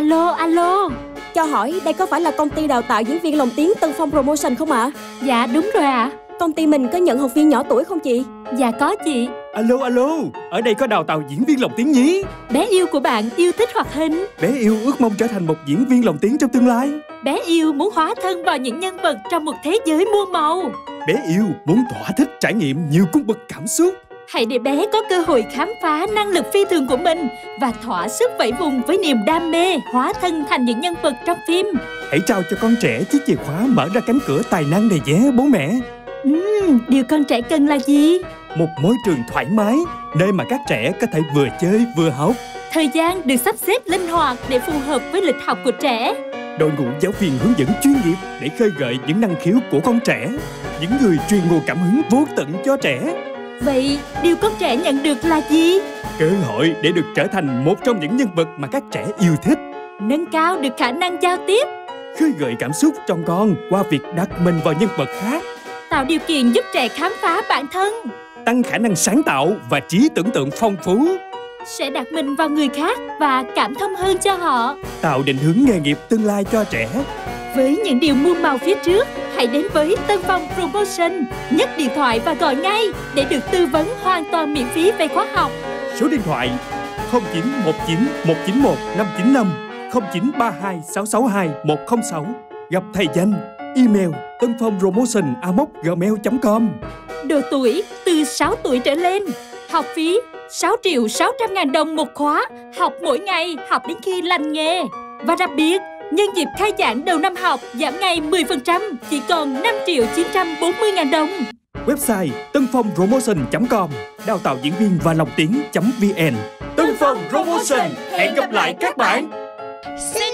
Alo. Cho hỏi đây có phải là công ty đào tạo diễn viên lồng tiếng Tân Phong Promotion không ạ? Dạ đúng rồi ạ. Công ty mình có nhận học viên nhỏ tuổi không chị? Dạ có chị. Alo, ở đây có đào tạo diễn viên lồng tiếng nhí. Bé yêu của bạn yêu thích hoạt hình. Bé yêu ước mong trở thành một diễn viên lồng tiếng trong tương lai. Bé yêu muốn hóa thân vào những nhân vật trong một thế giới muôn màu. Bé yêu muốn thỏa thích trải nghiệm nhiều cung bậc cảm xúc. Hãy để bé có cơ hội khám phá năng lực phi thường của mình và thỏa sức vẫy vùng với niềm đam mê hóa thân thành những nhân vật trong phim. Hãy trao cho con trẻ chiếc chìa khóa mở ra cánh cửa tài năng này nhé bố mẹ. Điều con trẻ cần là gì? Một môi trường thoải mái, nơi mà các trẻ có thể vừa chơi vừa học. Thời gian được sắp xếp linh hoạt để phù hợp với lịch học của trẻ. Đội ngũ giáo viên hướng dẫn chuyên nghiệp để khơi gợi những năng khiếu của con trẻ. Những người truyền nguồn cảm hứng vô tận cho trẻ. Vậy điều con trẻ nhận được là gì? Cơ hội để được trở thành một trong những nhân vật mà các trẻ yêu thích. Nâng cao được khả năng giao tiếp. Khơi gợi cảm xúc trong con qua việc đặt mình vào nhân vật khác. Tạo điều kiện giúp trẻ khám phá bản thân. Tăng khả năng sáng tạo và trí tưởng tượng phong phú. Sẽ đặt mình vào người khác và cảm thông hơn cho họ. Tạo định hướng nghề nghiệp tương lai cho trẻ. Với những điều muôn màu phía trước, hãy đến với Tân Phong Promotion. Nhấc điện thoại và gọi ngay để được tư vấn hoàn toàn miễn phí về khóa học. Số điện thoại 0919 191 595 0932 662 106. Gặp thầy Danh. Email tânphongpromotion@gmail.com. Độ tuổi từ 6 tuổi trở lên. Học phí 6.600.000 đồng một khóa. Học mỗi ngày, học đến khi lành nghề. Và đặc biệt, nhân dịp khai giảng đầu năm học giảm ngày 10%, chỉ còn 5.940.000 đồng. Website tânphongpromotion.com. Đào tạo diễn viên và lồng tiếng.vn. Tân Phong Promotion. Hẹn gặp lại các bạn.